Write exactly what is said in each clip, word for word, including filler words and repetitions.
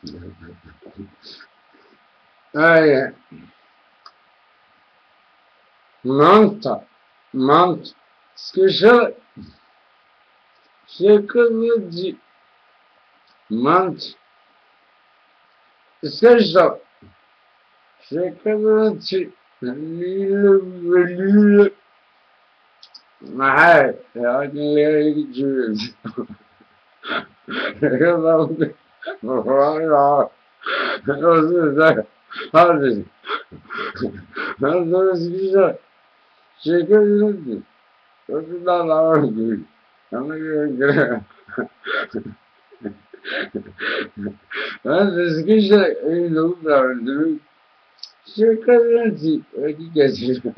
أي manta, manta, скажи, шоколади, manta, скажи, شوكولاتي ليلة معاي يعني اللي يجوز يلا هذا هذا هذا سكيشة شوكولاتي لا لا أقول أنا أقول هذا سكيشة يلو لا شوكولاتي حقيقة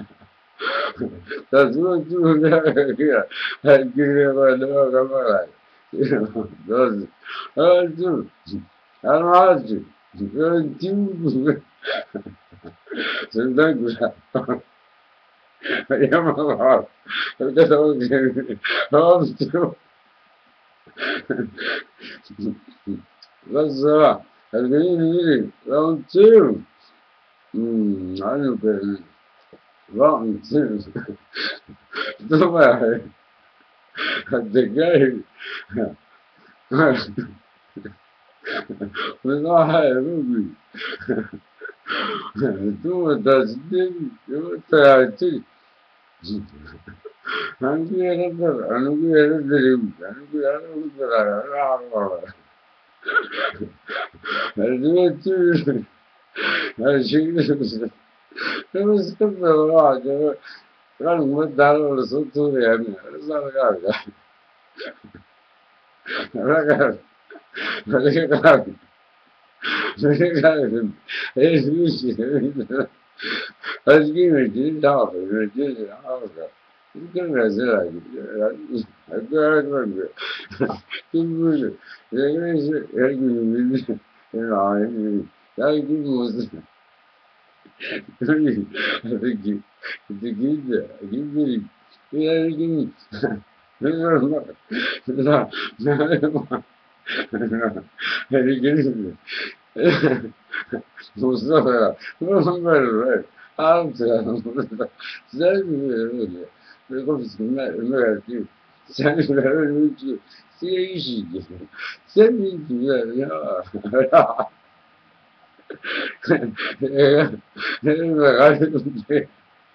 تسوى تقول كده هتجيلي ولا كمان بس هاتو أنا هاتو هاتو صدق يا مرحبا كده هاتو بس الجميل يجي راوند تو امم أنا بقى راوند تو طبعا الدقايق بصراحة يا روبي ثم تصدق وتعطي عندي أقدر أنا أقول أقدر أنا أقول أنا أقدر أنا أقول هالشيء بس كبر واحد كان مدة على صوت يعني أنا صار قاعد أنا قاعد أنا قاعد أنا قاعد إيش إيش أسقي مجيء تعرف مجيء تعرف يمكن رزاق أقول تقول ليش يقول يعني لكن مسلم تجي تجي تجي لكن لا لا لكن مصطفى مصطفى عرفت زي بيقول بسم الله المرأة زي الوجه سيجي سمي يا المغاربة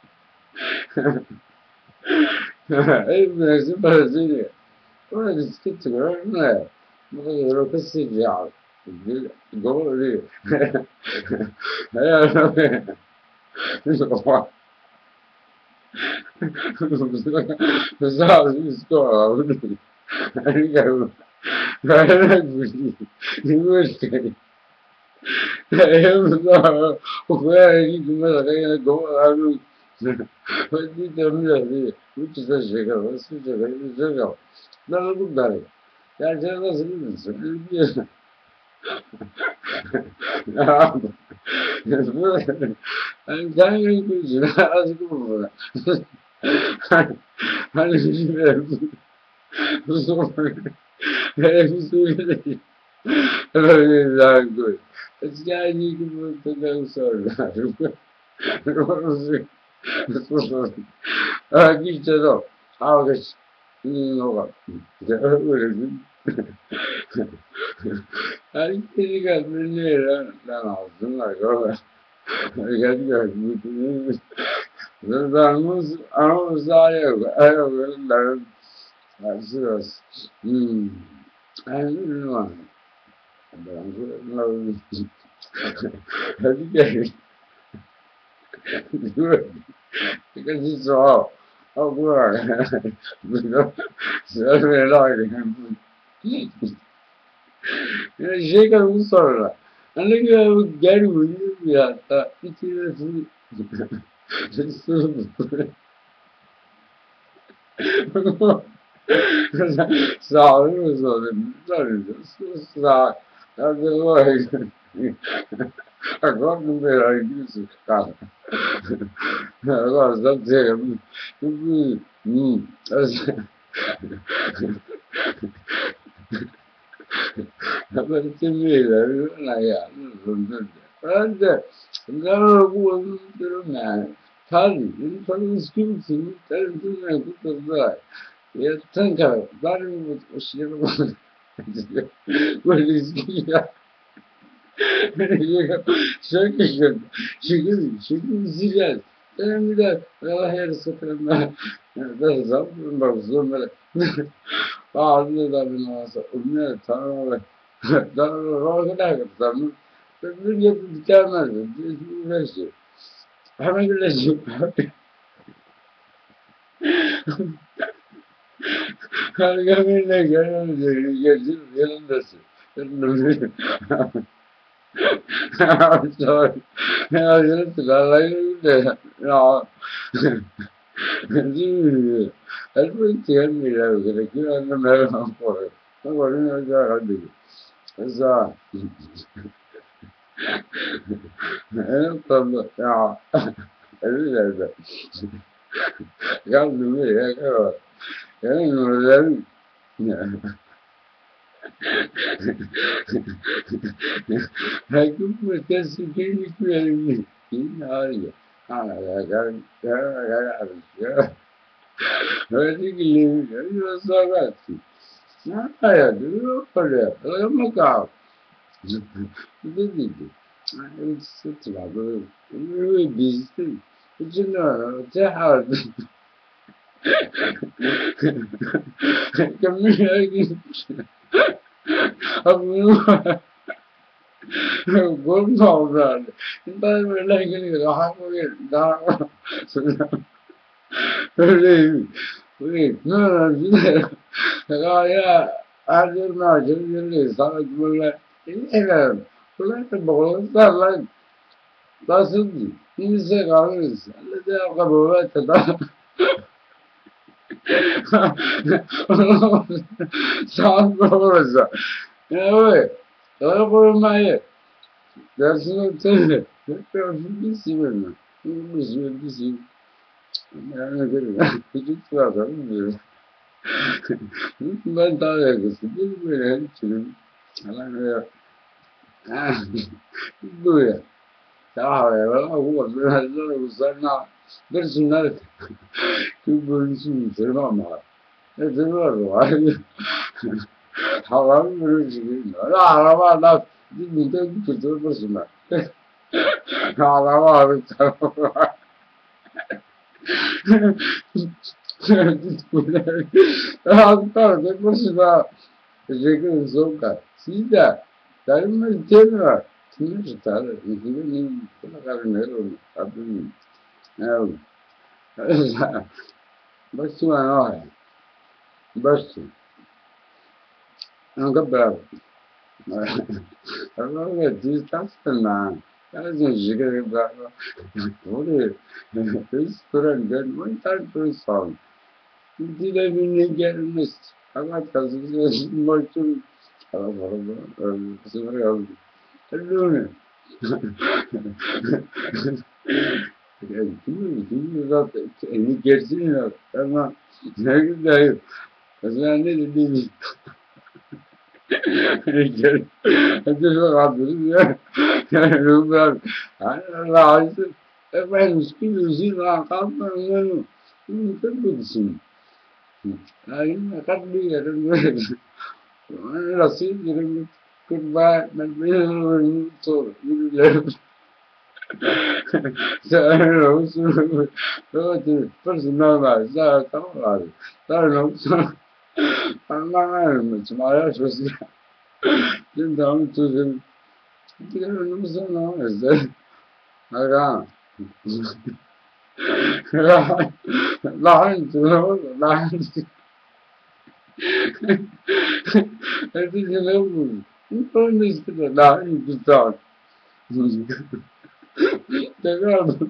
ابن سبع سنين وانا سكت ما ما بس يجعل قول لي يا بس عاوز يسكوا أنا قالوا أنا أقول يقول كذي يوم وفاء يجي مثلا يقول قالوا ودي تعمل هذي وش تشجع بس تشجع تشجع لا لا بقدر يعني أنا بس بس نعم أنا دائما يقول لا أذكر أنا يجي بصور بصور لا أقول بس قاعد يقول تدوسون أكيد تدو حاولش اللغة أنا كذي قال مني لا لا نعظم لك قاعد قاعد Vamos a usar eu, Yes. Hmm. I don't know. But I'm no. Have you guys do it? Because it's all. Oh, boy. You know, so very long. Chega um só lá. Além eu quero ir, já tá. E tira assim. Sağlığı sorun. Sağ. Hadi vay. Agora não verá isso, cara. Agora só dizer. Hum. 不真没人那样，那种真的。反正然后我们这个男，他人他们心情，但是真的不知道，也真看，反正我我写了我，我的心呀。شكل شكل شكل زيادة أنا من الله يرزق لما ده زاب مرزوم بعض من الناس ومن ترى ترى روح لا كتام الدنيا بتعمل بس هم يقول لك هذا كمان لا كلام يجي يلندس I'm sorry. I just got like that. No. Every ten me I was gonna get on the mail for it. I wasn't going to do it. It's uh, and from the now, I realized that. Come to me, I go. And then, Aku punya segini kali ini hari. Ah, agak agak harus ya. Hari ini ini sangat. Nah, ya dulu pada lama kau. Itu itu. Itu sesuatu. Ini bisnis. Itu nah, jahat. Kami lagi. Aku gồm thầu rồi chúng ta mới lên cái điều đó có việc đó đi vì nó là như thế rồi á anh em nào chứ như thế sao chúng ta thế là tôi lấy cái bộ ra lên ta xin gì như thế có cái gì là cái bộ ấy thật đó sao có rồi sao ơi tôi có mai that's not it. That's busy man. Busy, busy. I'm not good. It's not that. Ben daha yakası. Bir böyle çürüm. Alan ah böyle. Daha ya. Huwa böyle uzana. Bir sunnar. Şu bölümsün tamam mı? Ne diyorlar var. Hava böyle şey. Araba da bir de bir türlü başına. Araba abi tamam. Hatta tek başına teşekkür soğuklar. Siz de benim tema kimi tutar? Kimin ne kadar ne olur? Abim. Ne olur? Bas var ya. Bas. Anka bravo. Ama ne diyorsun lan? Lazım şeker bravo. Öyle. Biz kuran muhtar kursan. Dile binne gelmez. Ama kazıcı maçın. Ama bana sıfır yazdı. Öyle. Yani kim kim zaten en gerçeği ya. Ama ne güzel. Mesela ne dediğim. Gel. Hadi şu kadar ya. Yani ben Allah aşkına ben hiçbir yüzün kalmıyorum. Bunu tabii Ayun, nakakbiyaran mo. Lasing, yung goodbye, nagbiyaran so, yung love. Sa ano, so, so, personal na, sa tawag. Sa ano, sa, ang mga ano, sumaya siya siya. Yung dami to siya. Hindi ka naman sa ano, isa. Naka. Lahan, lahan, lahan. I think you know, you found this to the line to talk. The girl,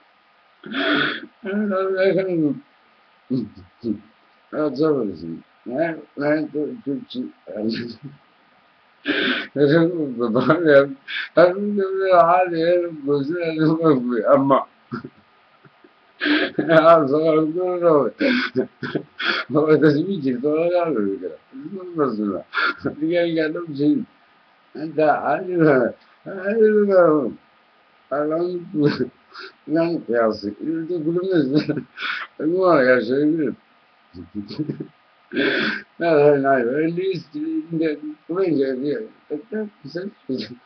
I don't know, I can. That's everything. I like to teach it. The body, I don't know how the air goes in. I'm Ah, sono quello come da spingere solo la luce, non posso, perché non c'è, da allora, allora, allora, non piace, il tuo problema è uno che c'è, no, no, è lì, come dire, perché sei,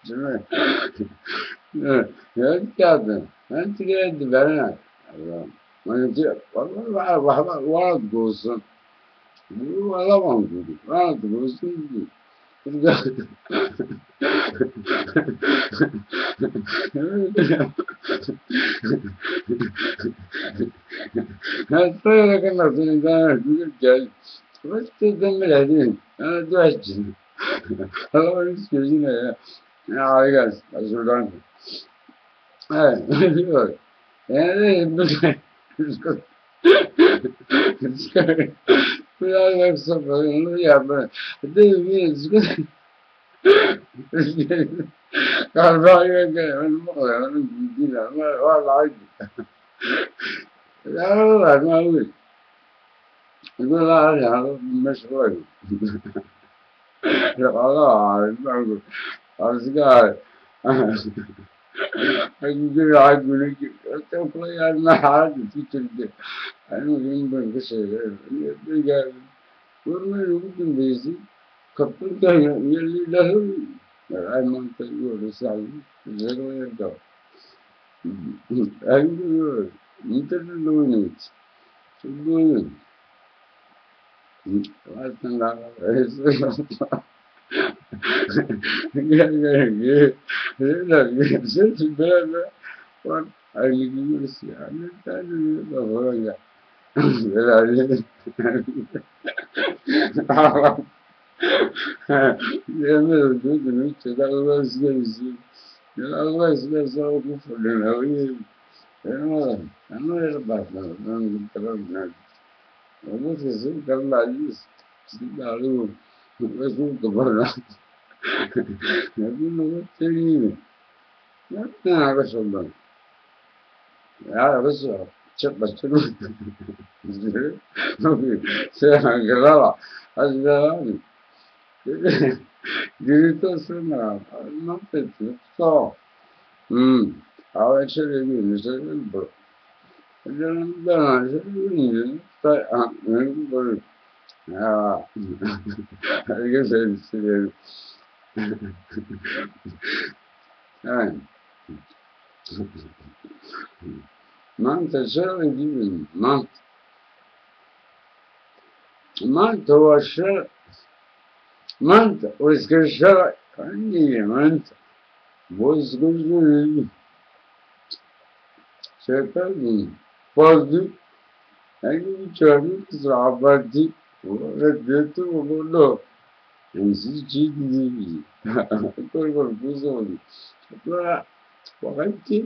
evet geldi. Ben tiredi verene. Ben tire, valla valla valla olsun. Bu valla var dedi. Valla olsun dedi. Ben böyle kadar seni daha gel. Başta demeleri. Ha duaçın. Allah'ın sözüne ya. Ya harika. Şuradan. Evet. Biliyor. Yani bu biraz yoksa böyle yapma. Değil mi? Galiba yok yani. Onu bildiğin ama vallahi ya vallahi ne olur. Bunlar ya meşgul. Ya Allah Allah. Azgar. Gidiyor ay günü topla yarına hadi bitirdi. Hani benim bir şeyler. Bir geldi. Görmeyi bugün bezi. Kapıda yerliler. Ayman tayo resal. Zero yerde. Ay diyor. İnternet oynuyor. Çok aslında gel gel gel. Gel sen böyle var. Aynı gibi yani. Tane baba ya. Herhalde. Yemin ediyorum ki Allah size Allah size sağlık falan. Ama ama öyle bakmadım. Ben bir tarafım. Vamos fazer aquela isso, cidadão, mas um camarada, não tem, não tem água sobrando. Ya Rusya, çok başka şey grava, az grava. Dirito sonra, non penso, so. Hmm. Ahora se le viene, se le viene. Yo no no, se le viene, está, ah, me ah, hay que ser, yani. Mantı şöyle gibi, mantı. Mantı o aşağı, mantı o eskişe, hangi mantı? Bu eskişe, şeyler mi? Bazı, hangi bir çağrı kızardı, o reddetti o bunu. Siz ciddi, koy koy kuzum. Sonra vakti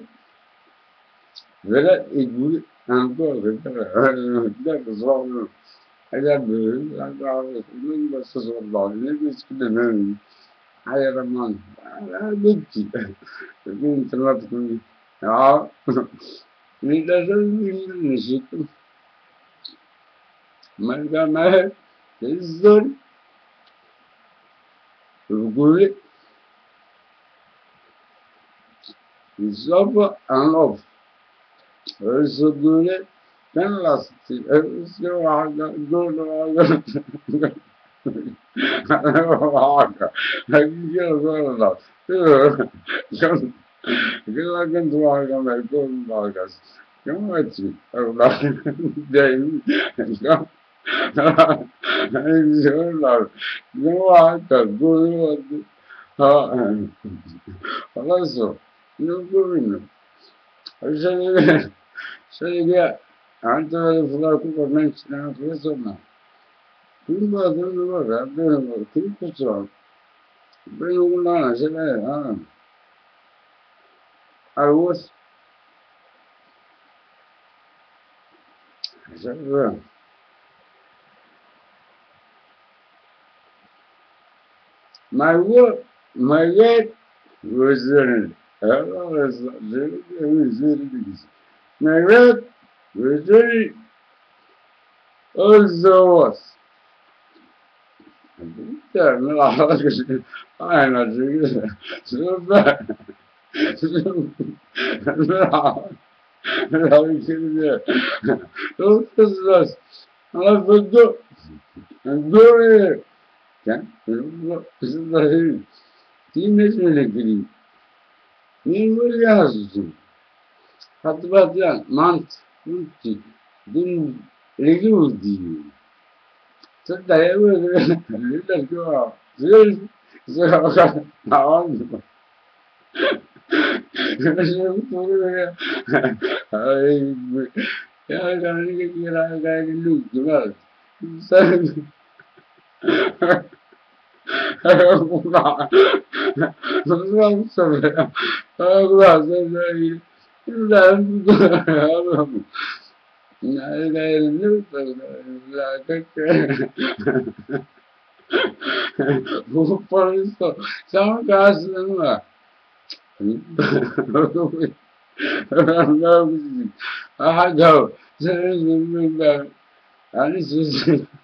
böyle ilgili ancora da zor. Hala böyle ancora bunun başı zorlar. Ne biçimde hayraman. Hala bitti. Bugün internet konuyu. Ya ne dersen bilmiyorum işte. Mergame zor. Ruguli zor anlov. Ruguli ben lasti. Özgür ağda doğru ağda. Ağda. Hakiki zorlar. Kan Gelagan duaga mergon bagas. Yamachi. Allah. Değil. Zorlar. Duaga doğru ha. Alasо. Ne görünüyor? Şey şey ya. Antalya'da falan kullanmak için ne sonra. Kim bazı var ya. Ben kim kusura. Ben onunla şey ha. I was şey my work, my work was in it. My work Very also was. Där med alla aina syyllä. Super. Bra. Bra kyllä. Tuossa alla tutto. Dove? Kan? Sitä hyvin. Tiimesille kyllä. Niin voi jäädä. Hatırlayan mant, multi, din, regudi. Sen de böyle lüler ki var. Zil, zil, tamam. Şimdi bu böyle. Ay, ya gani ki ya gani lüktü var. Sen Allah. Nasıl söylüyor? Allah söylüyor. Allah'ım. Bu parası sana karşılığını var. Allah'ım. Aha da senin ben hani siz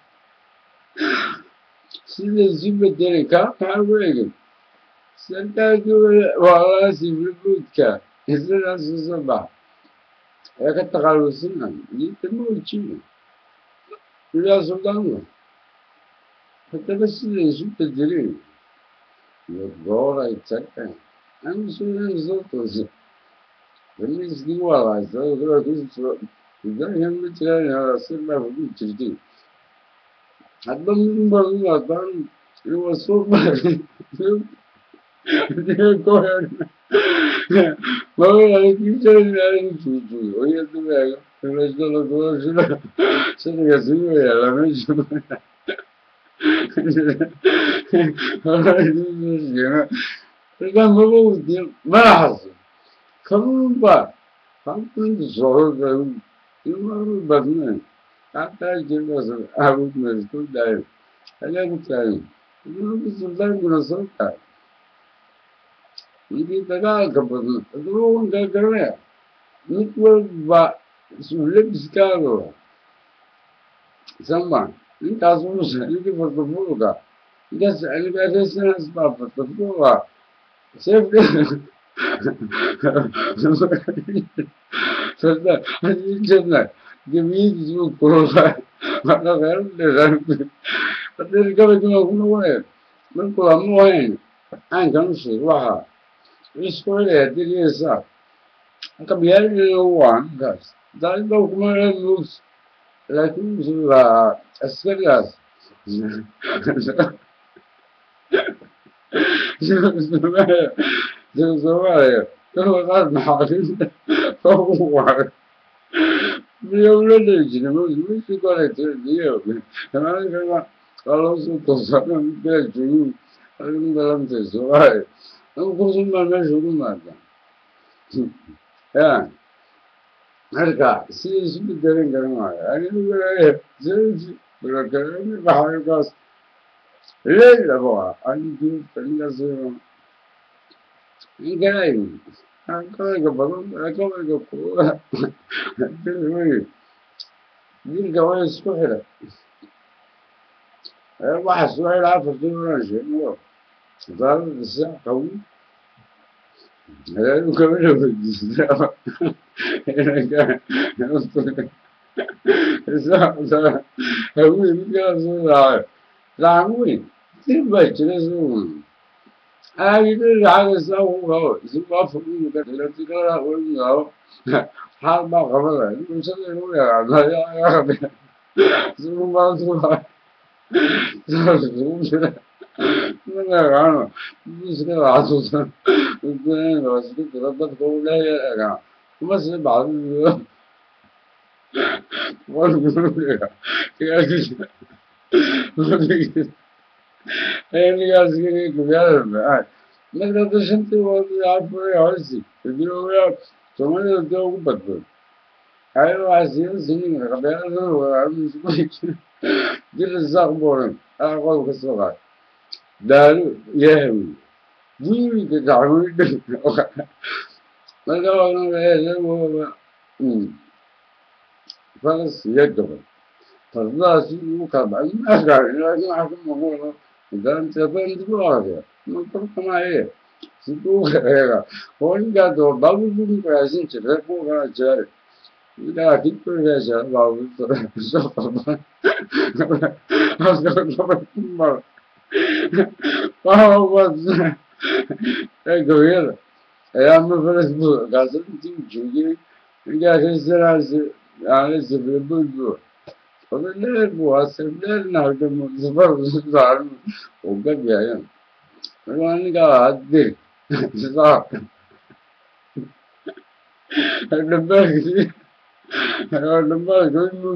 siz de zimmetleri kalk buraya gel. Sen de vallahi zimmet إذا الصباح يا كتقالوا السنة يتموا الشيء لا سلطان حتى بس اللي شفت الدليل الدورة يتسكن أنا سوينا صوت وزي اللي يسقي والله يسوي كذا كذا إذا هم بتلاقي هذا صير ما في تجدي حتى من برضو أطان هو الصوت ما ما هو يعني كيف تقول يعني شو شو وهي تبغى الرجل الله شو شو يسوي يا لا مش كان موجود ما حصل كم بار كم كنت صور كم يوم بدنا حتى جلس أبو مسكون دايم أنا قلت له يوم بسلطان كنا صوتا ini tegak kebetulan, terus enggak kerana ni pun bah sulit sekali, sama. Ini kasus ini betul-betul kan, ini ini biasanya sebab betul kan. Saya sudah ini jelas, demi itu kurang, mana kan lesan. Tapi kalau kita ngomong, mungkin ngomong, angkat suara. Escolha direção. A caminhada de one, guys. Daí não como é luz. Lá que usa as férias. Jesus vai. Eu vou dar mal. Vou. Meu leite, não me ficou aí ter dia. Mas já falou sobre coisa, não me vejo. Eu não me lembro vai. Não consigo mais jogo nada. É. Arca, se isso me derem ganhar, aí não é. Gente, para que eu me vá eu gosto. Leila boa, aí tu ainda se enganei. Agora que eu falo, agora que eu falo. Diga que eu escolher. É uma só lá para tu não chegou. Claro, isso é calmo. Eu nunca me lembro disso. Eu não estou. Exato. É ruim, porque eu sou lá. Lá ruim. Tem bastante isso. Aí ele já está um gol. Se for fundo, ele fica lá um gol. Há uma coisa. Não sei se não é. Não é. Se não vai suar. Se não Não, isso que eu acho, o que eu acho que toda a coisa é cara. Mas se bate, mas não é. Que é que é ele acha que que vier, mas a gente vai apoiar assim. Eu digo, eu sou eu tenho um patrão. Aí eu assim, assim, a cabeça não, eu não sei. Diz sabe bom. Agora que sou lá. Daru Yahoo. We the Daru. Mas eu não vejo. falas yadaba fardaasi ugu kala baxay ma arkaan laakiin waxa ka muuqda gacanta bandiboodaya ma korkamaaye siduu eega hooyinkaas oo baabuur buu raacsin jiray kuwa kala jeeray ilaa kibirkaasa baabuurta soo qaban askar qaban mar waa was ee gooyada ayaa ma falas buu gaasad intii joogay ilaa kasanaasi aan sababuu وبالليل بواسف الليل نهجم الزفر صار وقف يعني وانا قاعد دي صار النباك دي النباك انه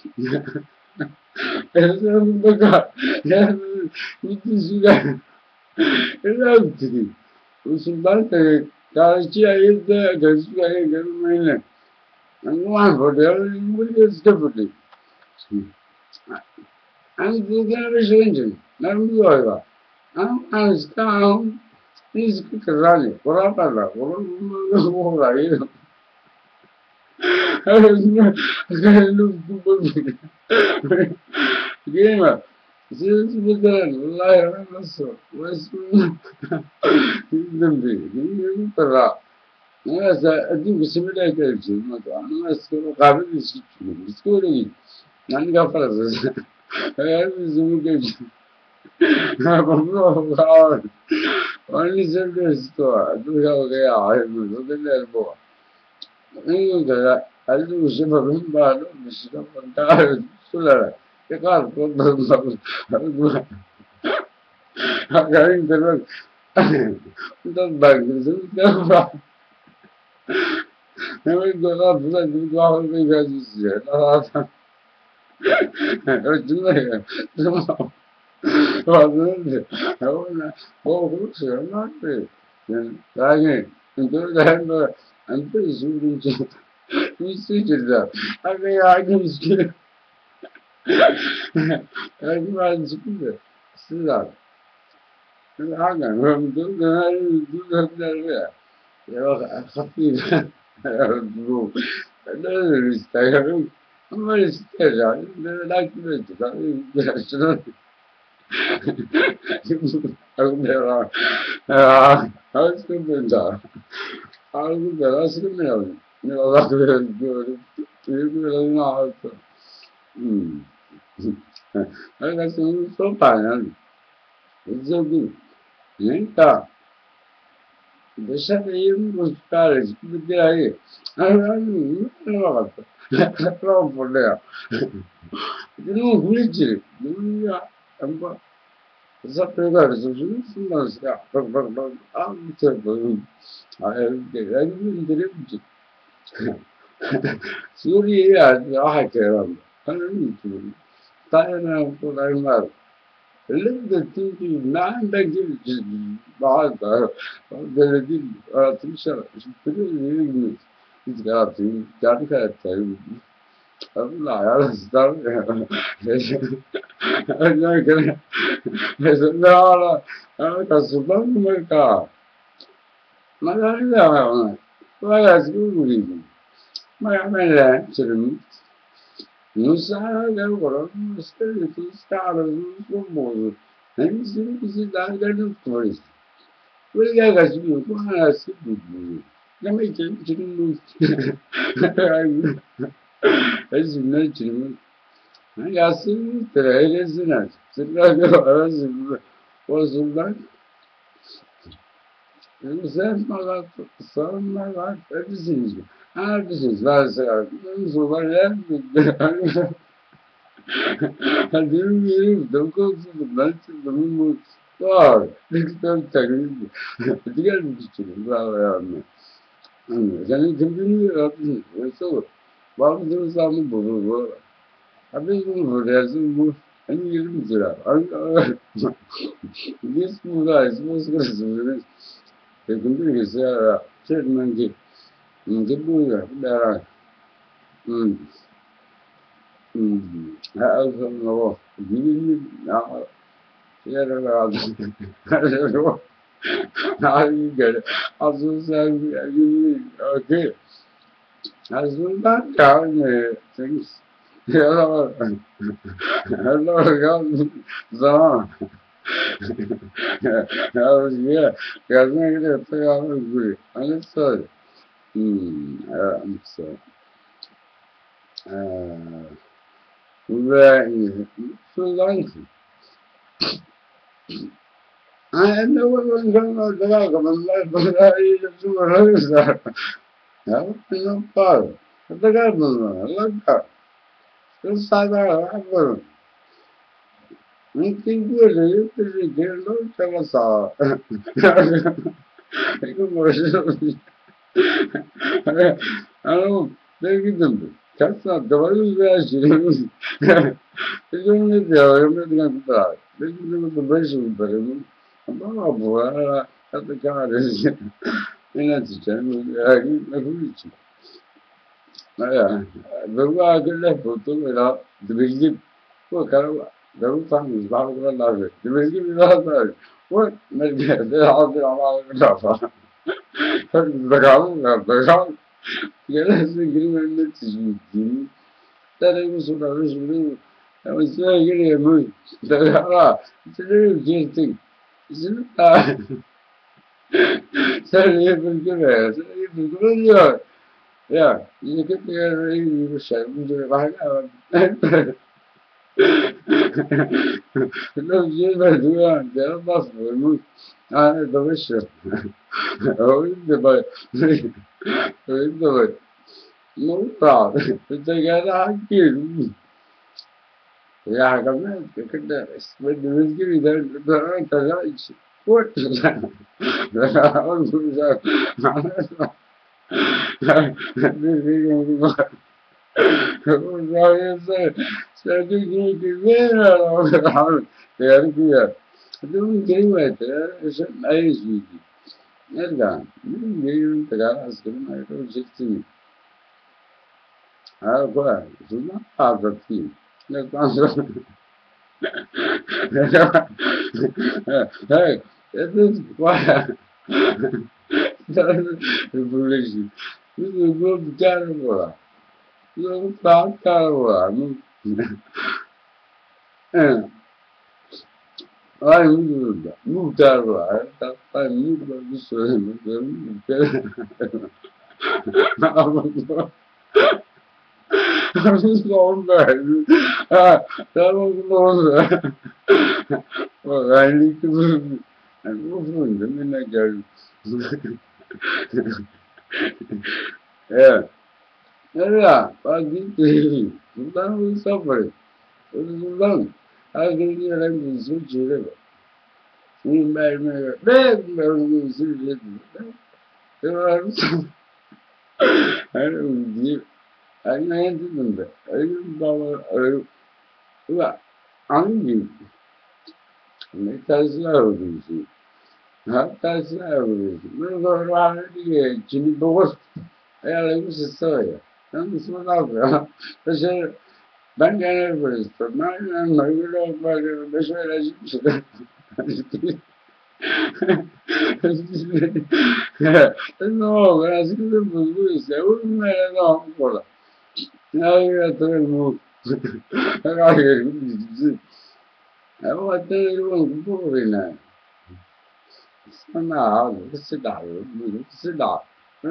الانسان بقى يعني مثل سودان الا ابتدي وسلطان قال شيء يبدا قال شيء قال ما هنا انا ما اعرف يقول لي استفدي I'm thinking of changing. I'm going. I'm I'm scared. This is running. What happened? What happened? I don't know. Gamer. This is the liar. What's the Yes, I think we simulate it. I'm not sure. I'm not sure. Nan ga faras eğer bizim geç ama only service to do ya ya ayı da ne bu ne da alı şefim bağlı mesela da sulara tekrar konuşalım hakkın da da bagızın da var ne böyle da bu da bu da bir gazisi ya Originaria, no, guardate, ahora, oh, funzionante, dai, intorno anche su mi si già, anche anche su anche ma scusa, scusa, anche non tu non tu non dai, io capito, tu, non stai ama ister yani. Merak ettim. Şunu Almera. Ah, aslında ben de. Almera aslında ne yapayım? Ne Allah verir diyorum. Büyüklerin ağırdı. Hmm. Arkadaşlar sopa yani. Güzel. Neyse. Dışarı yiyeyim bu çıkarız. Bir de ayı. Ayı. Ne var? Não, mulher. Não ridículo. Não ia. Essa pegada, se eu não sei, ah, não sei, aí eu não entendi. Suriye ah keram. Anı tutuyorum. Tayana kolaylar. Elinde çünkü nandaki bazı böyle değil. Atmışlar. Şimdi bir He's got to, got to cut to. I'm not, I was stuck. I'm not gonna. I said, no, I'm not supposed to make up. My God, no, well, that's good reason. My man, actually, no sign of what I'm saying to start as a small. And you see, you see, that I do for it. Well, yeah, that's you. Why I sit with you? Let me get you. As you mentioned, I got some trailers in it. So I was like, it was that my life, some my life, everything. Everything. That's it. So what happened? I didn't believe don't go to the lunch of the moon. God, next time, tell me. I didn't get Yani kendini so bazı zaman bu bu abi bu rezil bu en yirmi lira this bu guys was going to kendini mesela çekmen ki ne bu ya dara hmm hmm ha alfan ne bilin ya yere lazım Now you get it. Also, okay. Aslında yani things hello hello God zaman I was yeah yazmaya gidiyor tabii agree understood hmm I'm so uh very so long I know what was going on the back of my life but I just was that no no problem the guy was like that this side I non ti quello io ti dico non ce lo so e come allora devi dire cazzo dove vai e io mi devo io mi devo comprare devi dire che vai subito ma buona a toccare innanzi c'è ma come Berua quelle foto era dove poi caro devo fare un sbaglio con la vita dove mi dà poi nel dia della altra la fa per sbagliare la sbagliare che la si scrive ci ci dare un suono un è un suono che è molto da se ne gente se ne se ne perché se ne perché yeah, you get there, you say, you do it like that. No, you know, do it, they're not for me. I know the wish. Oh, in the way, in the way. No problem. But they got a kid. Yeah, I come in, look at that. When the whiskey, then the right, the right. What is that? Nereden? Bilmiyorum kadar askerim ayrılacaksın. Ha kolay. Şundan azaltayım. Nereden sonra? Hey, it is why. Revolution. This is a good terrible. This is a terrible. Ay muda, muda vai, tá, vai muda isso aí, mas não velho, ah, tá bom, oh, I need to, I'm moving, I mean, I go, yeah, yeah, I need to hear you, that was suffering, it was long, I can hear them in switch river. We made me a big mountain suit. I don't give. I landed in the eight dollar. Well, I'm you. And that's how it is. That's how it is. We're going around here, Jimmy Boss. Ela usa soia. Eu não sou nada. Eu sei. Ben genel polis. Ben genel polis. Beş öyle şey. No, grazie per questo, è un no, ancora. Allora, todo el mundo. Allora, todo el mundo, poverina. No, questo dà, questo dà.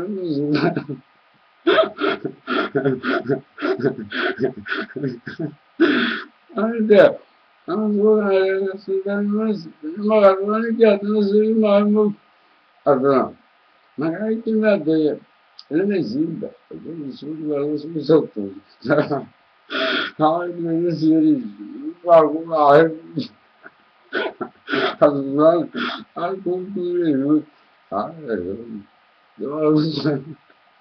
Anche, ancora, se magari che non ma allora, magari ti mette l'esempio, quindi subito subito sotto. No, non si dice, qualcuno allora, al concludere, ah, devo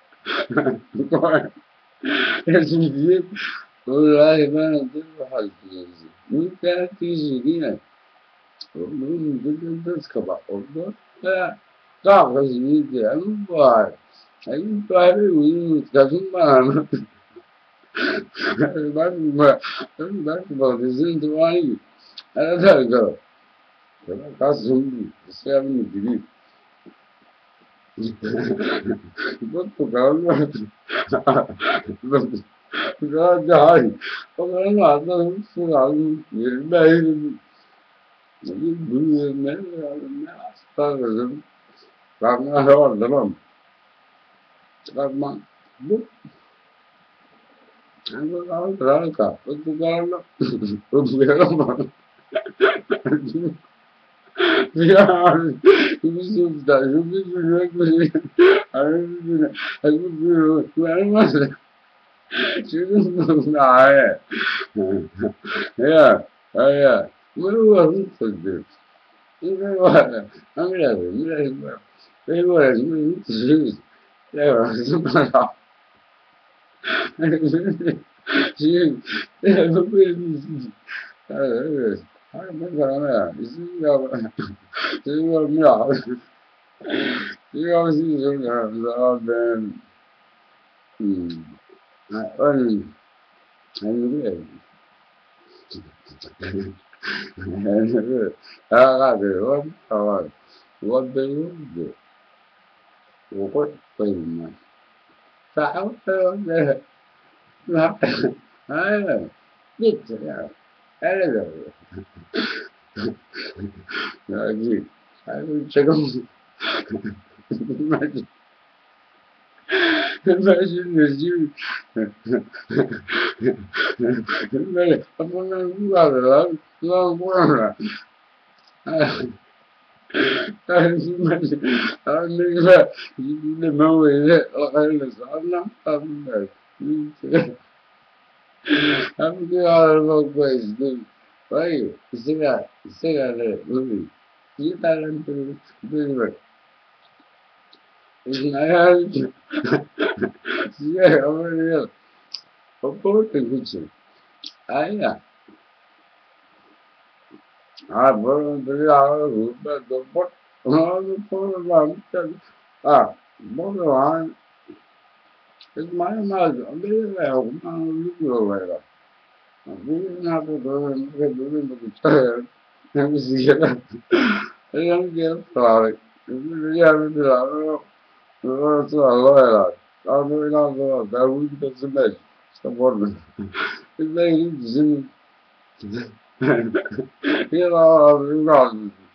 e si dice, ora è veramente facile. Non ti si dice, non ti scappa, Tá, mas é não vai. Aí não vai muito, fica filmando. Vai filmar, vai filmar, dizendo aí. Era legal. Era caso um, você é um direito. Enquanto o carro 这还我跟俺那是俺也买你不是买了买三个人，刚刚说完了嘛，干嘛？不，俺说俺这个，我这个了，我别了嘛。Yani Yusuf da Yusuf Yusuf vermez. Çocuk ay. Ya, ya. Bunu var这个俺们这个，你这个，美国人你只是这个什么了？那个是是那个不是你，呃，还是没可能的，你是要不，这个没有，这个是这个那边，嗯，哎，嗯，还有个。Agave, what what they would do, what they might. Sao there? I get there. Elevator. Lagi, I will check on. Imagine, imagine this you. Imagine, I'm gonna go out of that. Long worm. Alhamdulillah, ini mau ini orang sana, alhamdulillah. Alhamdulillah, Allah kuat itu. Baik, istilah, istilah lebih. Kita nanti beri. Saya, saya orang dia, apa tu kucing? Ayah. Ah, boleh beri awak rupa dapat. Ah, boleh bantu. Ah, boleh bantu. It's my mother. I'm very well. I'm very well. I'm very not to do it. I'm very doing the child. I'm scared. I don't get sorry. I'm very happy to have you. I'm so loyal. I'm very not so that we can smash. Support me. It's very easy. You know, I'm not.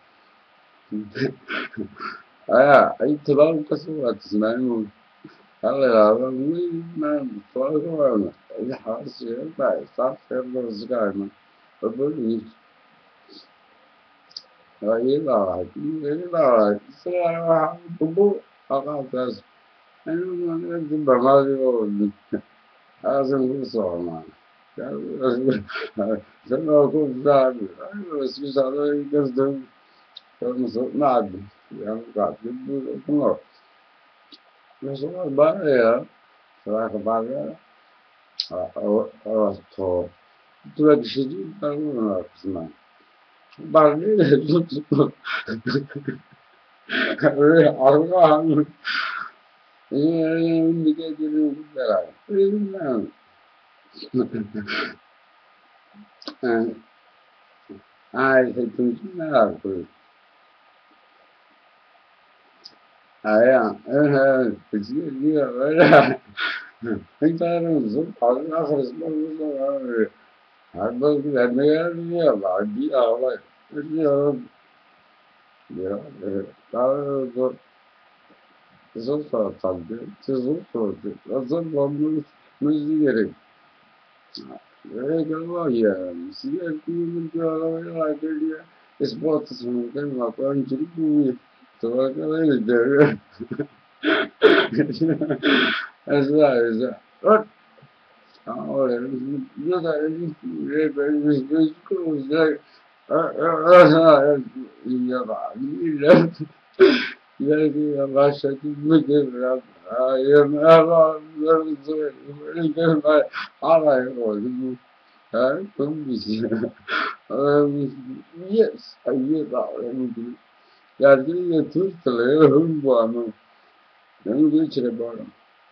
Ah, I told you so what's my Allora, lui man solo ya hasi beh sta fermo sgarma proprio lì la ila ila sera bubu agatas e non è di bamario azim insomma se no comprare allora scusa io questo non so nada ya gatto no non so bene sarà che bene 어, 들어주시지? 다른 없지만. 말을 해주지. 왜, 아가 하면, 이, 믿어주는 거라. 그러면, 아이, 해주지 말고. 아야, 에헤, 그치, 니가 왜, 일단은 좀 받으라 그래서 말고, I'm going to let me have the idea of like, you know, yeah, that is also something, it is also, that's a problem with music. Very good, yeah, see, I feel like it, it's what is something like I'm to do, so I can live there. That's right, is that, what? Oh, you got anything, very cool, like, يعني الراشد مثل أنا على يقول كم بيجي yes أيه يعني يعني يتوصل هم بانو يعني بيشرب بانو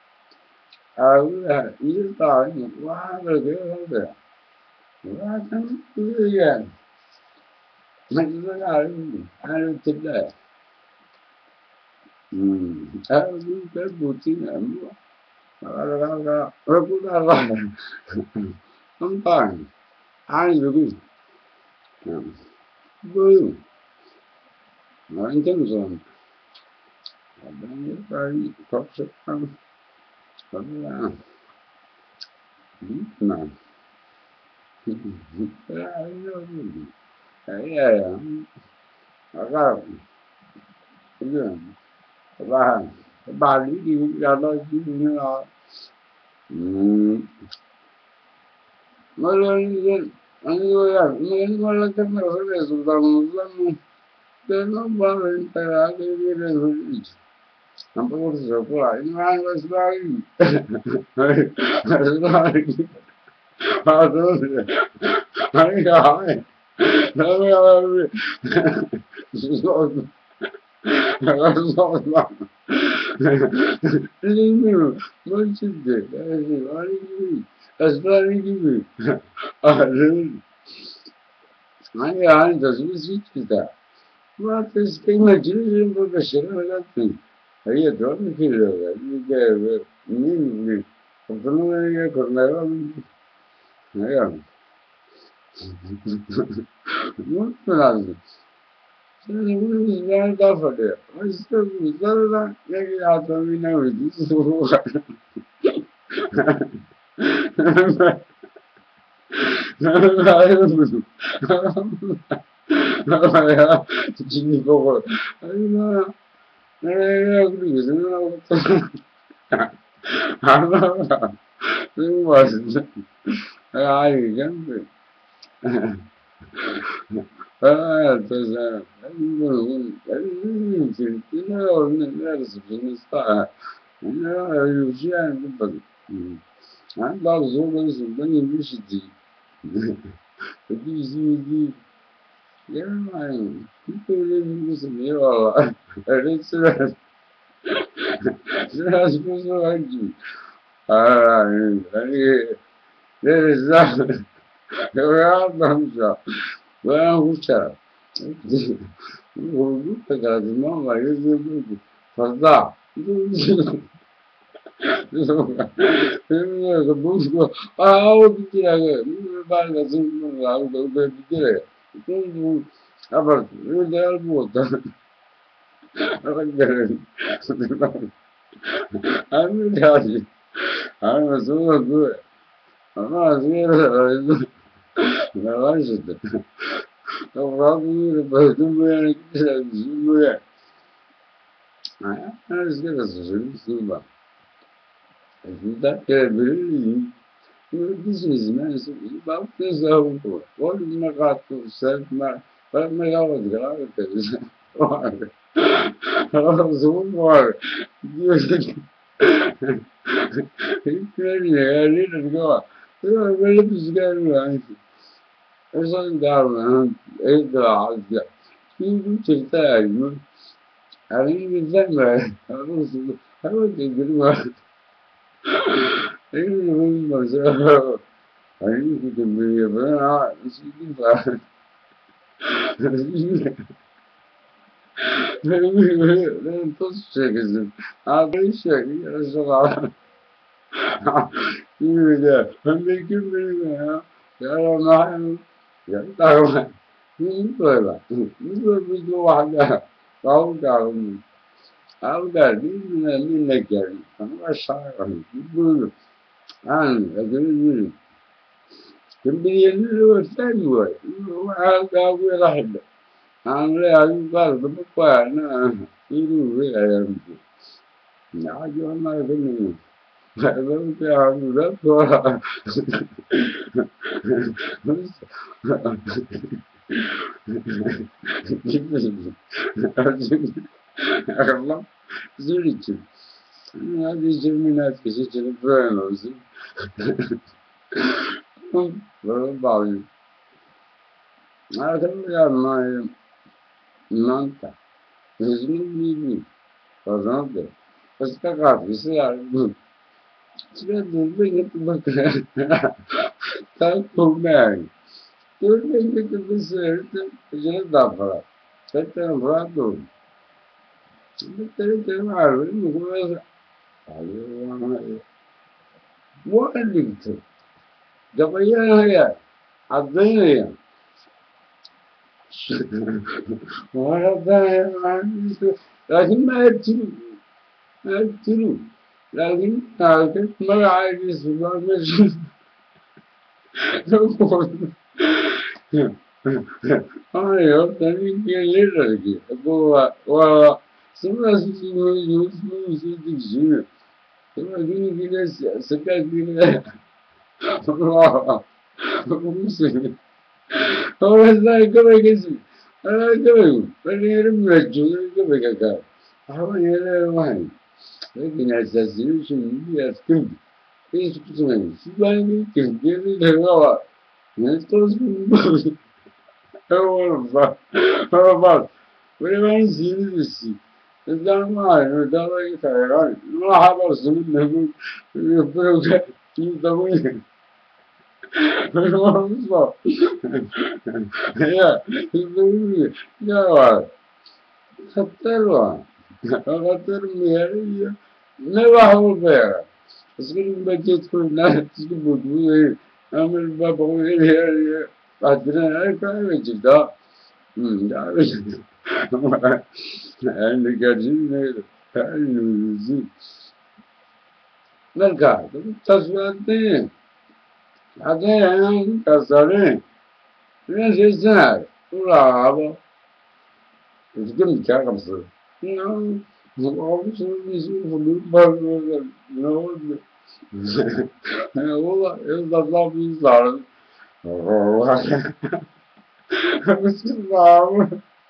أقول يطلع وهذا كذا وهذا يعني مثلا أنا تبلا أقول كبوتين أمو Recuperava Antônio, Ángeles, Bruno, não entendo. Aí, qualquer coisa, não, não. Aí é, agora, vai, Bali, já nós vimos lá. Mas ainda, ainda, ainda, ela tem que resultar no plano, que não vai entrar, que ele resolve. Não pode ser por aí, não vai mais daí. Mas daí, adoro. Aí, ai, não me lembro. Agora Lindo, muito bem. Olha que história gibi. Arın, hani yani müzik de. Bu istemediğim bu başarı yaptım. Hayır, doğru söylüyorlar. Bir de ne bileyim. Bunu ne yapıyorlar? Ne yani? Mutlu lazım. Şimdi bunu bizler daha fazla. Aslında bizler de ne gibi adamı ne bildiğiniz Ayrılmadım. Ama ya, şimdi baba. Ayma, nereye yapıyorsun? Ne yapıyorsun? Anlama. Sen varsın. Hayır, gelme. Evet, güzel. Ben bunu, ben ne için, ne oldu, neresi, bunu sağ. Ne yapıyorsun? Yani, bakın. Ben daha zorlanırsın, ben yemiş değil. Ödeyeceğiz. Yani, hiç öyle bilmiyorsun, eyvallah. Öyle sürer. Sürer bu sürer gibi. Ay, hani, neresi lan? Rahatlamış ya. Ben uçarım. Vurdu da geldim ama yüzüm fazla. Bilmiyorum, bu aa o bir kere, bir başkasının bunu aldı, bir kere. Bu aber öyle bu da. Anne geldi. Anne sonra bu. Ama sonra ne var işte. Ama bu böyle böyle gidiyor, böyle. Ha, her şey nasıl söylüyorsun? Da quebrinho, eu disse isso, né? Vamos pensar um pouco. Olha uma gata, certo? Mas vai melhor o grave, olha. Nós vamos embora. Ali não ficou. Eu vejo que os caras antes. Eu só andava entre a água. Tudo que está aí, né? Ali me lembra. Eu não sei. Eu não sei que não é. Ele mas aí que também ah, isso que faz. Nem todos chegam. Ah, bem chega, era só lá. E olha, também que bem, era lá, já estava. Não foi lá. Não foi muito lá. Qual carro? Ah, o galinho, né? Nem naquele. Não achava. Que burro. Ah, aquele Kimbilyeli wastani hagawe lahda amle ayu gal bu kwa na iru we ayam na jo ma bini ba ke amu da ko Allah zurichi na di germinat ke se chele bueno zi Böyle bağlı. Arkadaşlar manta. Yüzünün bilgi. Kazandı. Başka kahvesi yani. Sürekli beni bakın. Tam kurmayın. Görmeyin ki bir sürü güzel davranır. Zaten rahat olun. Bir kere kere var. Bir kere. Hayır. Waa dhigtay gabayahaya caddaynaya waa caddaynaya laakiin ma adtiri ma adtiri laakiin magacaygiisu waa meesha ay horta ninkii liderkii waa waa sidaas soo degsiyo ninkii sakaadkiina horasa gabaygiisi gabaygu dhalinyaro maa joogay gabayga kaa waxba yeeleemahay laakiin assassination midiyaas kadib isku sameeyey sidaani kadgeedidhagawa Hormaz. Böyle ben sinirlisi. Neden var? Neden var? Yani ne yaparsın? Ne bu? Böyle bir de bu. Hormaz var. Ya, ne var? Hatır var. Hatır mı ya? Ne var bu be? Senin budget kurna, senin budget. Amel baba öyle ya. Adına kaybedecek daha. Hmm, daha yani gerçekten yani merkado tasviyatı adı yani kasarı ne şeyler ula üzgün kâr kapısı ya bu olsun bizim bunu bazı ne oldu ne ola evlatlar bizler Bismillah.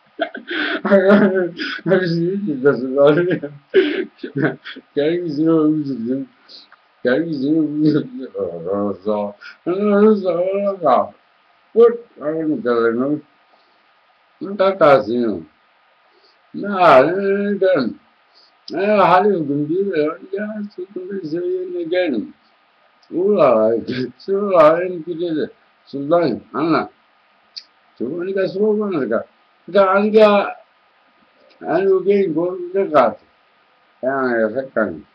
Kendisine uyuzun. Kendisine uyuzun. Rosa. Rosa. What? Ayun kalanı. Kakasino. Na, neden? Ne halim gündüz ya sıkıntı seviyene gelin. Ula, şurada en güzeli. Sultan, anla. Cuma ni kasih orang mereka. Kita anda, anu gay gol dekat. Yang rasakan.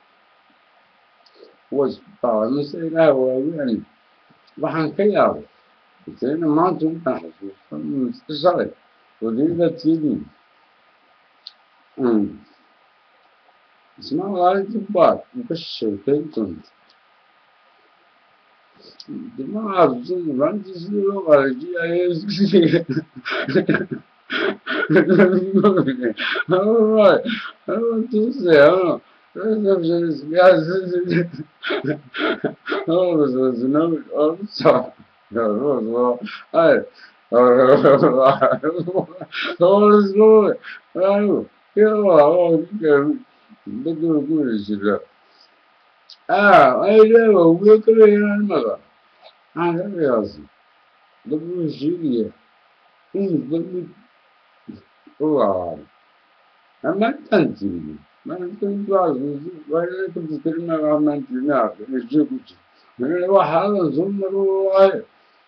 Was tahu mesti orang bahan kaya. Saya nama tu tak. Mesti salah. Jadi dah tiada. Hmm. Semua orang tu buat. Bukan syaitan tu. Demazsın ben diziliyor var hikayesi. Alright. Ama tuzlu ya. Receptionist gelsin. Ne olursa ne olursa. Ne olursa. Hayır. Doğrusu. Hayır. Ya o gün ne görüşürüz. Ah, öyle o. Bu kadar yanılmadı. Ha, ne yazın? Bu şey bu bu ama tanıdım. Ben tanıdım. Böyle bir kelime rağmen ne yaptı? Ne çıktı? Ne var hala zulmü var.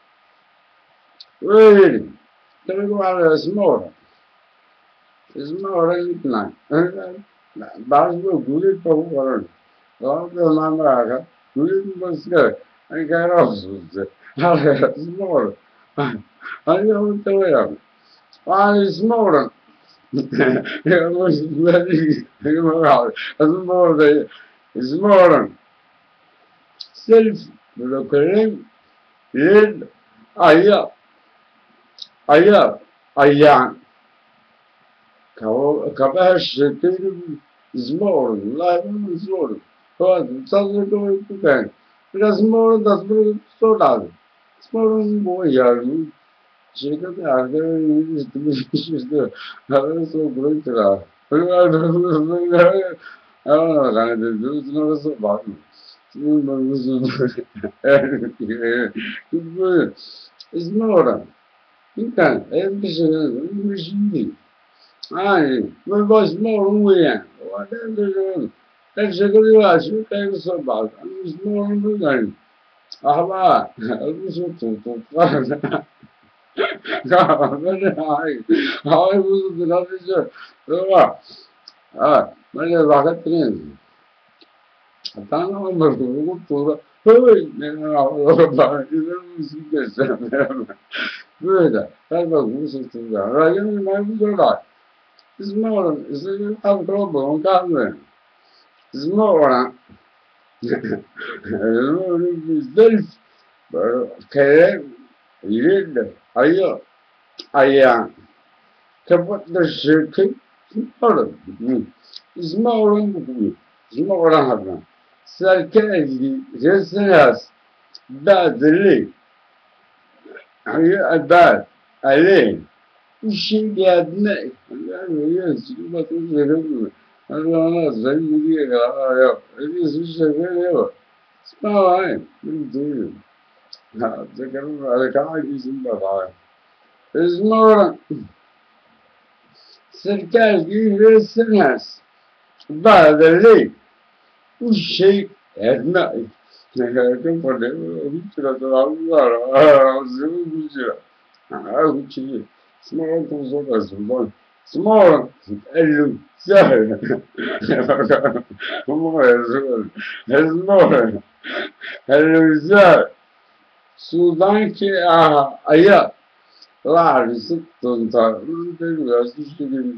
Öyle. Tabii var esmor. Esmor gitme. Bazı gülü tavu var. Daha da namara. Gülü başka. Ay garajsız. Hala esmor. Ay onu tabii. Ay esmor. Eu não sei esmoran self bloqueim el aya aya ayan acaba şekerim esmoran lá não esmoran pode fazer do que tem mas esmoran das muito soldado esmoran boiar chega de água e isso Having so great là ah là de deux non so bad nhưng mà ignora então é um bicho um bicho ai mas vai small um é olha é chega de lá chega que so bad small um não ah lá eu não sou tonto Ya böyle hayır. Hayır bu dinleyici. Ama ha böyle vakit değil. حتى أنا عمري قلت له هوي أنا أقول إذا الموسيقى سامعة بهذا هذا موسيقى راجل ما يقول لا اسمعوا اسمعوا أقرب وكامل اسمعوا بالزلف كلام يريد أيوة أيام كبت الشركة أرد اسمعوا بقول اسمعوا هذا سالكالي جسناس بعد الليل هي بعد الليل الشيء قاعدنا يعني يسوع ما تقول أنا زي دي يا اللي سوشيال يا اسمعوا هاي من دول ذكروا على كعادي سنبا بعد اسمعوا سالكالي جسناس بعد الليل الشيء قاعدنا كم فلان بيشتغل تراويح زوج بيشتغل أنا كذي سمعوا توصل أسمعوا سمعوا قالوا سهل هم يزول اسمعوا قالوا سهل سودان كي آه أيا لا عرفت تنتظر تقول أسمع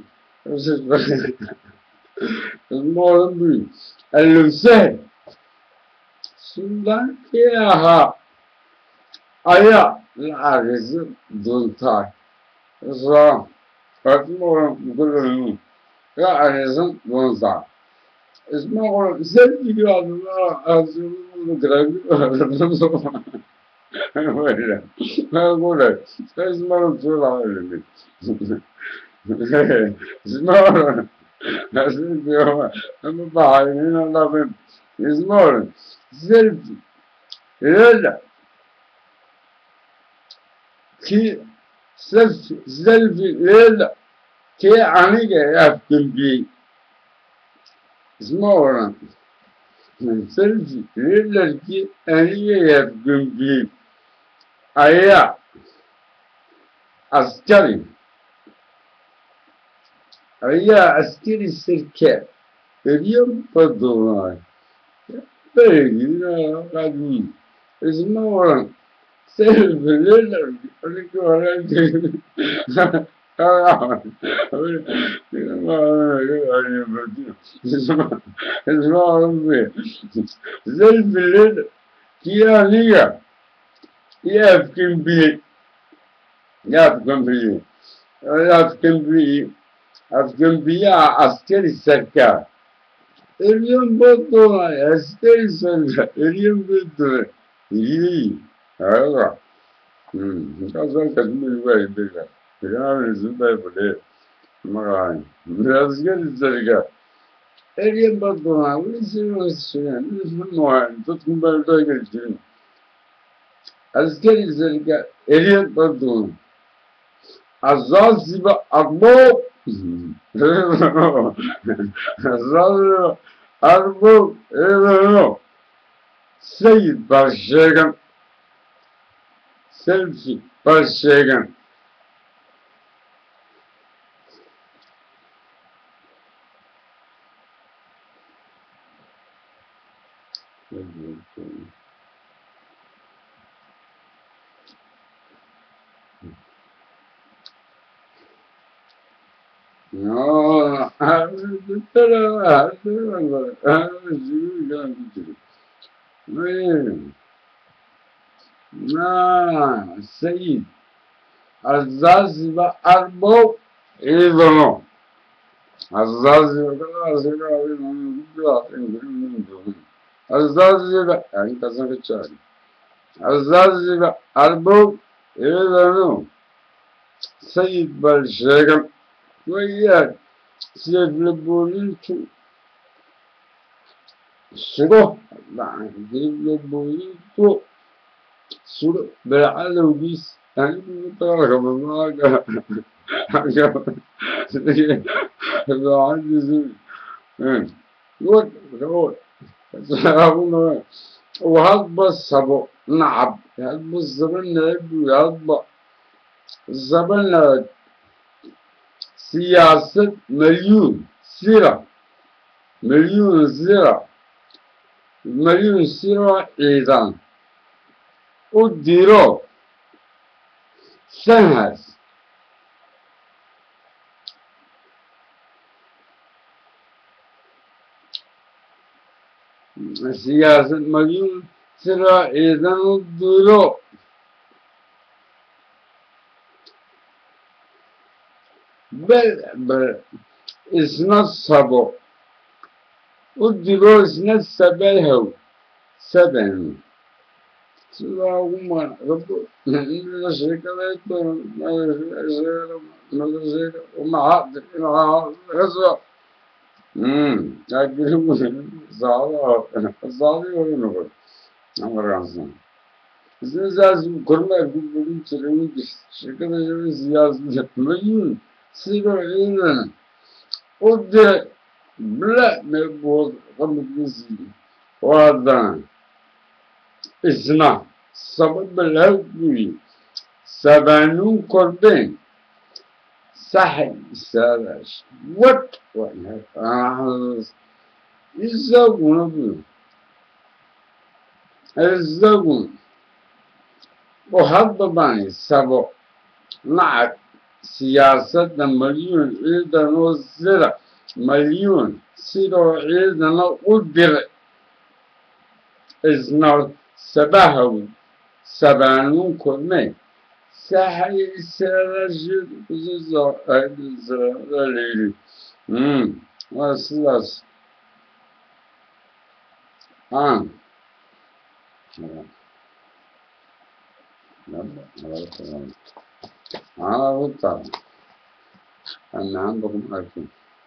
اسمعوا بي قالوا سهل سودان كي آه أيا لا عرفت تنتظر اسمع اسمعوا بقول لا عرفت تنتظر اسمعوا سهل كي آه أسمع ولا ما أقول لك اسمعوا بسرعة اسمعوا اسمعوا أما بعدين الله من اسمعوا سيلفي لا كي سيلفي سيلفي لا كي عنيك يفكر بي اسمعوا سيلفي لا كي عنيك يفكر بي أيا عسكري أيا عسكري السركة اليوم بدونا بيجينا قاعدين اسمعوا سيلف ليلة أريك وراك اسمعوا سيلف ليلة كيا ليا يفكر بي يفكر بي يفكر بي يفكر بي عسكري السركة اليوم بدونا عسكري السركة اليوم بدونا يي هذا كذا كذا الواحد بيجا كلام الزبدة يقول ما قاعد عسكري السركة اليوم بدونا ويصير ويصير نسمع تدخل بالدايق الجن عسكري السركة اليوم بدونا الزاز أربو الزاز أربو إيه سيد برشيغان سيلفي برشيغان No, pero no, Said, Azaziba Arbo, Edono, Azaziba, Azaziba, aí tá sendo fechado. Azaziba Arbo, Edono, Said Balshegam, وياك سيد لبوليتو سرو سيد لبوليتو سرو بالعلو بيس يعني بطارك بماك عندي زين يقول يقول وهذا بس هبو نعب هذا بس زبن نعب وهذا زبن سياسة مليون سيرة مليون سيرة مليون سيرو عيدان وديرو سنهاس سياسة مليون سيرو عيدان وديرو بل بل اسنا الصبو وديرو اسنا السبايهو سبعين اللهم رب لا شريك له ما شريك ومع مع غزوة امم أقول صعبة صعبة ولا نقول أمر عظيم زاز كرنا يقولون تريني شركة جوي زياز مليون سيرو عينا ودي بلا مبوض قمت نسي وهذا اسمع سبب الهوي سبانون قربين سحل سالاش وات وانا الزبون ابو الزبون وحد باني سبو مع سياسة مليون عيدا وزرع مليون سيرو عيدا ودر ازنار سباهو سبانون قربين ساحل السراج زوزو زراليلي امم واسلاس اه انا قلت انا عندكم اكل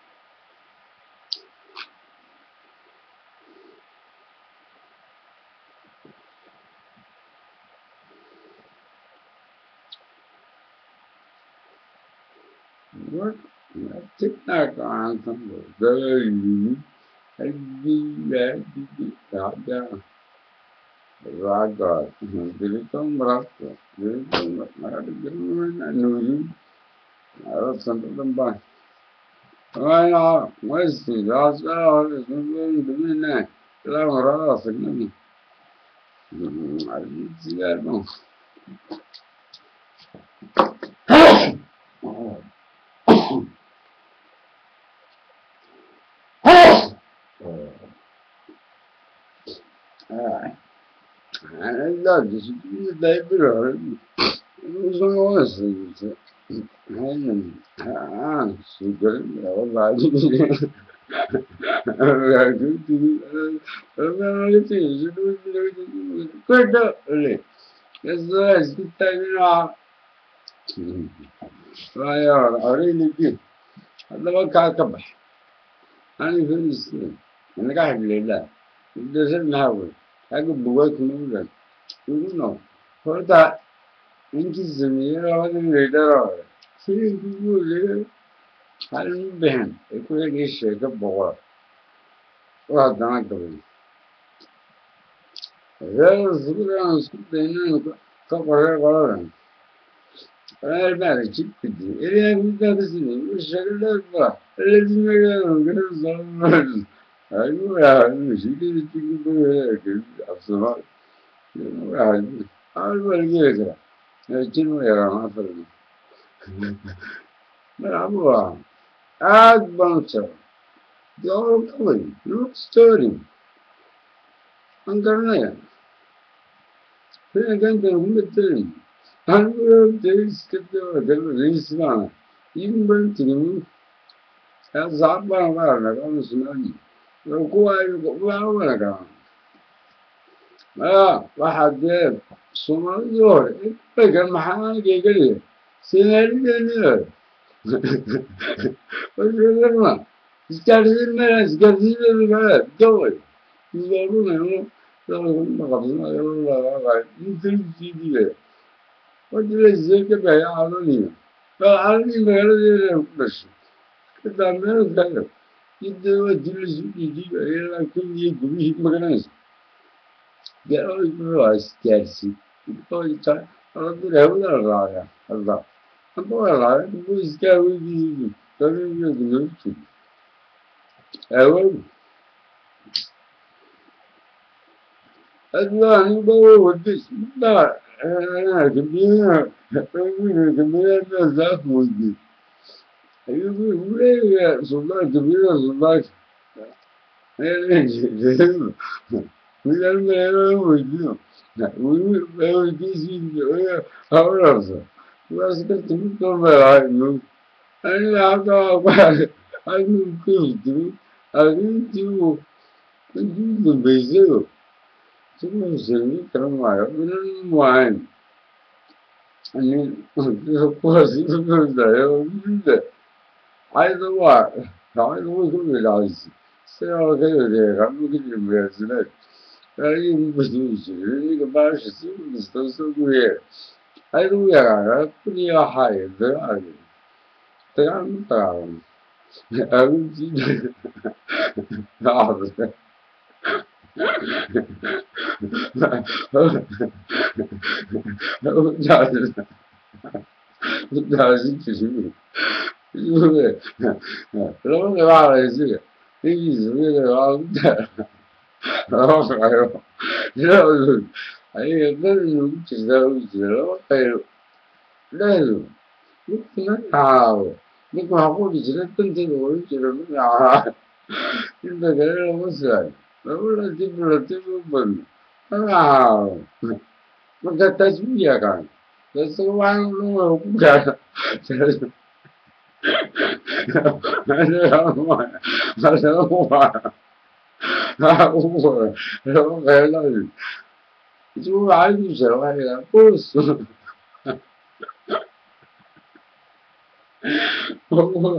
تكناك عن تنظر دليل الدين لا راجع دليلكم مرافق دليلكم مرافق نوري أنا سنتم بان أنا ما يصير لازم أنا سنتم بمنا لا مرة سكني عزيز سيارة أنا لا جسدي دايبر وزن واسع هاي ها سيجر والله أنا قلت أنا قلت شنو كذا ليه بس كنت أنا يا أريني كيف هذا ما كان كبح أنا في السنين أنا قاعد لله بدرس نحاول أقول بواك نقول يقولون فردا إنك الزميل هذا الليدر هذا شيء يقول لي هل بهم يقول لك إيش كبوا وهذا ما قبل هذا الزبون أنا سكت هنا كبر قرارا أنا بعد شيء كذي إلى أن تدرسني والشغل لا يبغى الذي ما يقول غير الزمان أيوة يا شيء كذي تقول كذي أصلا واحد أول جيجا لكن يرى ما فرق نلعبوها عاد بانسر دور قوي لوك ستوري انقرنايا فين كنت هم الترين هنقول تيس كده كده ريس معنا يمكن تقول صعب ما ما كانوا سمعني لو كوا يقوا ولا كان ما واحد جاب سمعني زور كان محل جيجلي سيناريو جنيه وشغلنا استعرضنا استعرضنا بالبلد دول يزورون هنا يقولون قبضنا يقولون لا يمكن تجيبه وجل زيك بيا عالمي فعالمي بلد بس كده ما نقدر يدوا جل زيك يجيبه إلا كل يجيبه مكانه قالوا يقولوا استعرسي يقولوا يتا الله ده هو الله الله أبغى الله أبغى استعرسي يجيبه قالوا يقولوا أول الله يبوظ الجسم لا أنا كبيرة كبيرة ذات ودي يقول لي صلاة كبيرة صلاة من المهم ودي أورثة وأسكت من طبعا أنا أعطى أنا كنت أريد أن بيزيرو ثم يسمي كلام من المعين أني قاسي في البداية وبالله عايز واحد عايز وصل العز سيارة كده دي خلوا كده الميزانات يعني بدوش اللي كبارش سيب مستوصل ويا عايز ويا كل يا حي ده عادي تيام تيام أقول جد عارف جالس جالس تشوف شوف لو ما بعرف يجي يسوي له أيوه لا هي لازم تزوج له أيوه لازم ممكن أعاو ممكن أقول إذا كنت تقول إذا من أعاو إذا كان له مسألة أقول له تبغى تبغى أعاو ما تسويه كان بس هو عنده كان هذا هو هذا هو هو هو غير شو عايز شرايع بص هو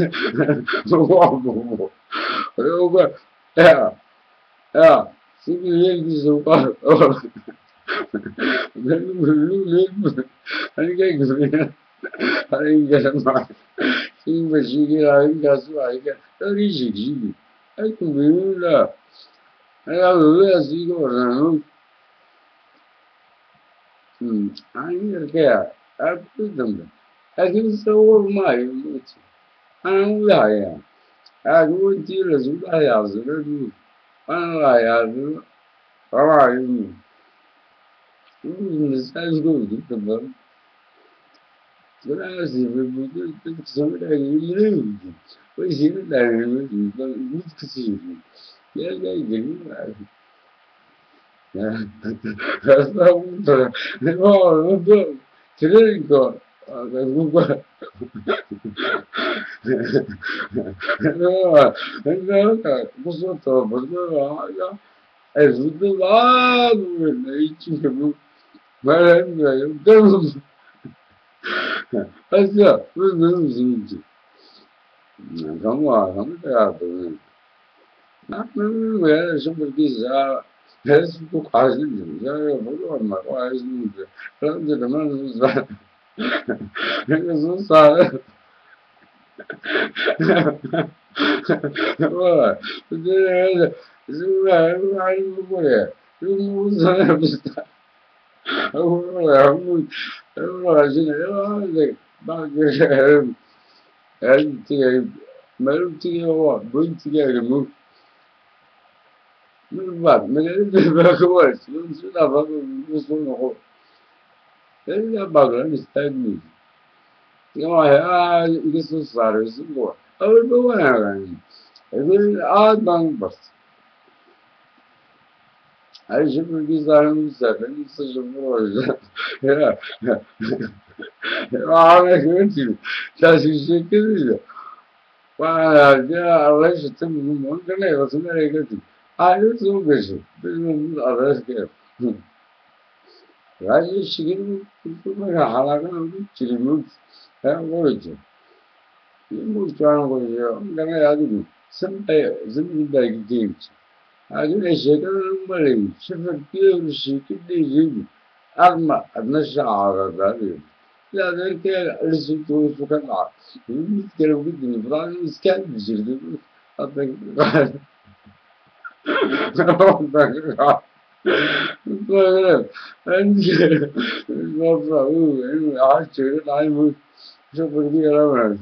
هو هو يا يا سيبي يلبس وقال أنا جاي أنا جاي معك سيبي بشيكي أنا جاي أسمعك أنا شيكي أكون بيقول أنا بقول سيكي وأنا أنا كده أبدا أكيد سووا ما يموت أنا ولا يعني أقول تيلا زولا يا زلمة أنا لا يا زلمة أنا يموت الإنسان يقول كده ولا أسيب الموضوع تكسر لا يموت ويصير لا يموت يموت كثير يا لا يجي أصلا ما تريكو Google Allora, questo topo, allora, è tutto là, dove ci sono, ma è un tempo, e già, non si dice, come va, come è stato, ma non è sempre chissà, è tutto quasi, già, io voglio, ma quasi, però non si sa, non si sa, Voilà. C'est voilà. Voilà. Voilà. Général, elle tire, mais elle tire, bonne tire, le mot. Non, pas, mais elle est pas quoi, si on se lave, on se lave. Elle est pas grande, c'est une يا يقص صار يسموه أو البوانا يعني يقول عاد ما نبص هاي شوف الجزار المسافر يسجل مروج يا أنا كنت شاشة شيء كذا وأنا جاء الله يشتم من ممكن يغسل عليه كذا هاي سوق شيء بس من الأرز كيف هاي الشيء كل ما حلاقنا بتشيلموت هاي ورجع يموتوا وياه لما يعدوا سمع زمن باقي جيمس هذول الشيء كانوا مالين شوف كيف الشيء كله يجيب أغمى أتنشى على ذلك لا ذلك رسول توي فكان عار يتكلم جدا إبراهيم إسكان بجلد أتذكر أتذكر أتذكر عندي مرة هو إنه عاش العين شوف كذي أنا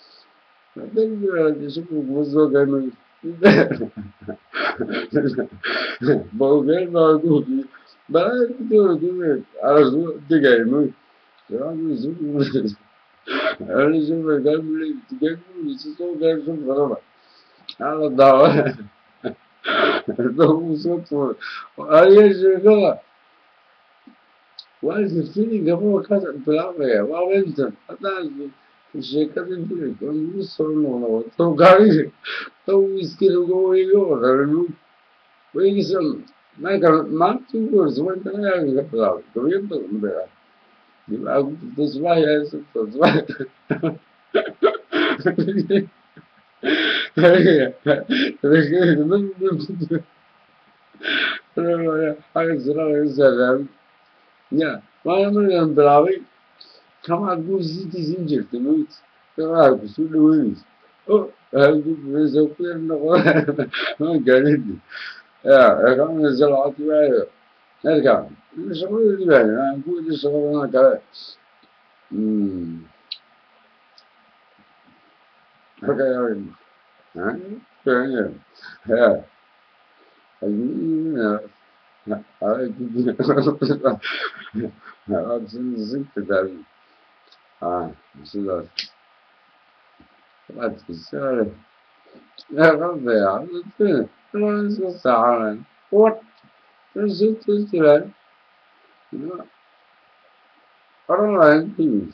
ما شوف موزو كانوا بوغير موجود Bana gidiyor değil mi? Arası tıkayım mı? Ya bizim öyle şey var. Ben bile tıkayım mı? Siz o karşım bana bak. Allah dava. Don't support. Aí a chegou, quase filho, eu vou casa pela velha, vai ver então, atrás, chega de tudo, eu não sou não, então cara, então esquilo go e go, cara, não, foi isso, mas cara, mas tu gosta, mas não é que pela, eu ia para não ver, e lá tu vai essa, tu vai, Ay, sıra özel. Ya, Malamın bravi, kama guzi dizin çıktı mı? Kama guzi Luis. O, halde bize okuyun da o geldi. Ya, ekran mesela atı var. Erkan, ne söyledi ben? Yani bu da sana kadar. Hmm. Bakayım. Ha? Böyle. Ya. Ya. Ay, Hepsini zırt eder. Ha, güzel. Evet, güzel. Ya Rabbi ya, lütfen. Nasıl sağlar? What? Nasıl tüzler? Aralar değil.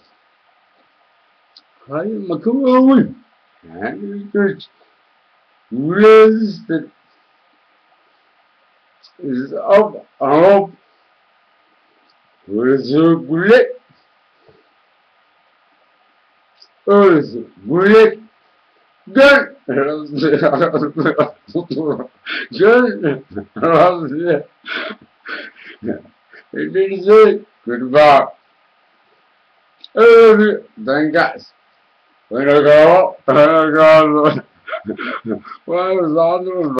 Hayır, makam olmuş. Yani güç. Resisted is up, up. Özü güle. Özü güle. Gel. Gel. Razı. Elinize goodbye. Öyle. Then guys. When I go, when I go, well, I was on the